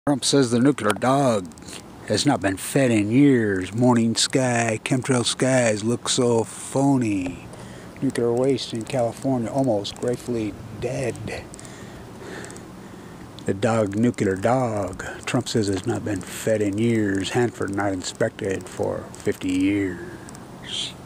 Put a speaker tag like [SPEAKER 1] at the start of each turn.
[SPEAKER 1] Trump says the nuclear dog has not been fed in years. Morning sky, chemtrail skies look so phony. Nuclear waste in California almost gratefully dead. The nuclear dog, Trump says has not been fed in years. Hanford not inspected for 50 years.